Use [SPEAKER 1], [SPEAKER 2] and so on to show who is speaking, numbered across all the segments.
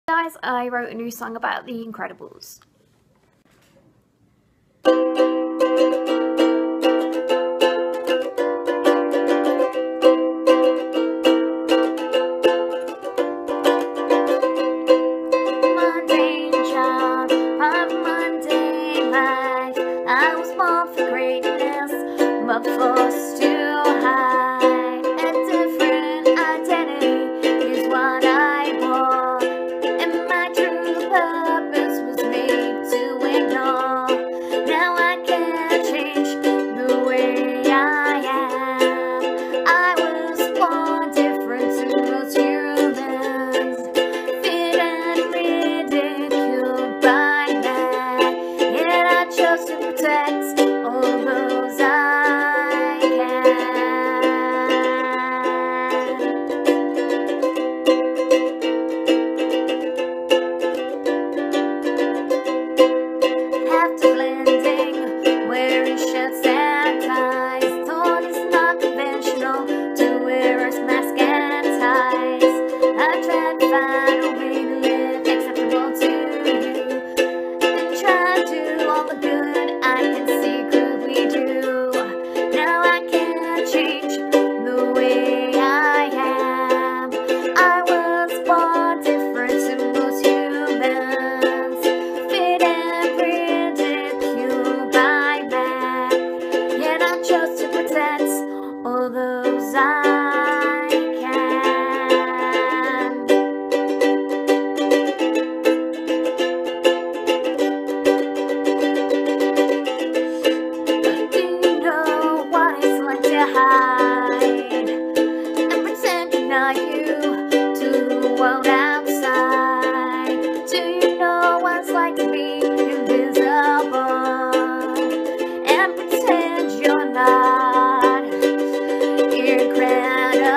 [SPEAKER 1] Guys, I wrote a new song about The Incredibles. Mundane child of mundane life, I was born for greatness, but forced to hide. A different identity is what I wore, and my true purpose was made to ignore. Now I can't change the way I am. I was born different to most humans, fit and ridiculed by man, yet I chose to protect all those I can. Have to blending, wearing shirts and ties. Thought it's not conventional to wear a mask and ties. I tried to find a way to live acceptable to you, and try to do all the good I can secretly do. Now I can't change the way I am. I was born different to most humans, fit and ridiculed by man, yet I chose to protect all those I can. Do you know what it's like to hide and pretend you're not you to the world outside? Do you know what it's like to be invisible and pretend you're not incredible?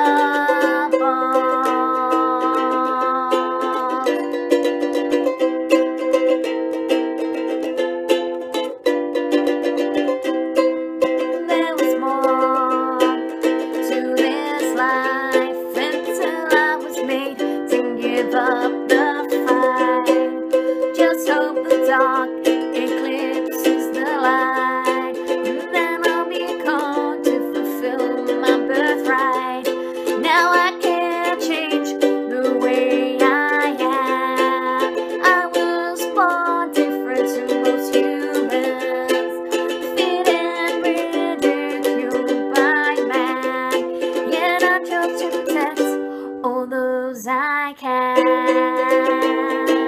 [SPEAKER 1] There was more to this life until I was made to give up the fight. Just hope the dark eclipses the light, and then I'll be called to fulfill my birthright. Now I can't change the way I am. I was born different to most humans, fit and ridiculed by man, yet I chose to protect all those I can.